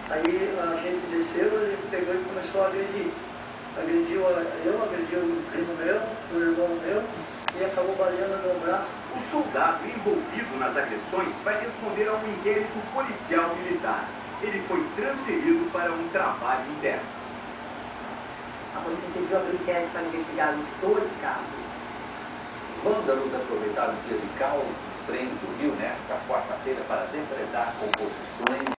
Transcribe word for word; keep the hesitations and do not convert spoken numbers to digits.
Aí a gente desceu, ele pegou e começou a agredir. Agrediu eu, agrediu o primo meu, o irmão meu, e acabou baleando meu braço. O soldado envolvido nas agressões vai responder a um inquérito policial militar. Ele foi transferido para um trabalho interno. A Polícia Civil abriu inquérito para investigar os dois casos. Vândalos aproveitaram o dia de caos nos trens do Rio nesta quarta-feira para depredar composições